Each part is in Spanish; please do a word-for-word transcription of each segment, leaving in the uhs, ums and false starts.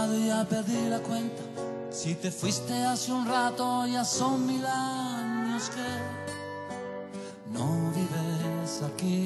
levantado y ya perdí la cuenta. Si te fuiste hace un rato, ya son mil años que no vives aquí.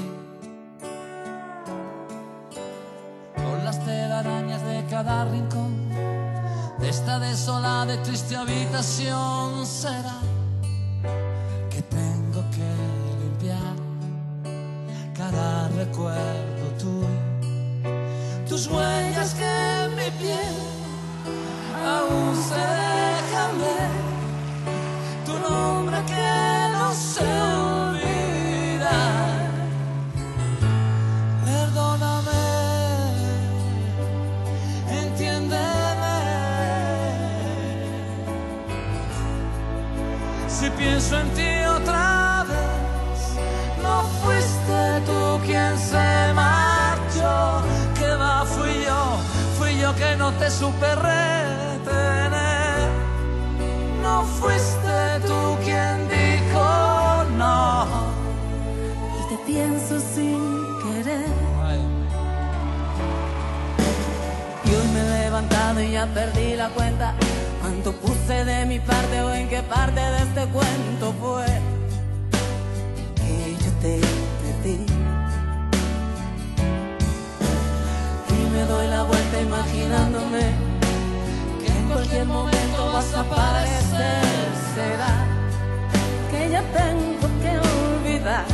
Con las telarañas de cada rincón de esta desolada y triste habitación, será que tengo que limpiar cada recuerdo tuyo, tus huellas que en mi piel aún se dejan ver, tu nombre que no se olvida. Perdóname, entiéndeme, si pienso en ti otra vez. No fuiste tú quien se marchó, que va, fui yo, fui yo que no te supe retener. No fuiste tú quien dijo no, y te pienso sin querer. Y hoy me he levantado y ya perdí la cuenta. ¿Cuánto puse de mi parte o en qué parte de este cuento fue que yo te perdí? Y me doy la vuelta imaginándome que en cualquier momento vas a aparecer. Será que ya tengo que olvidar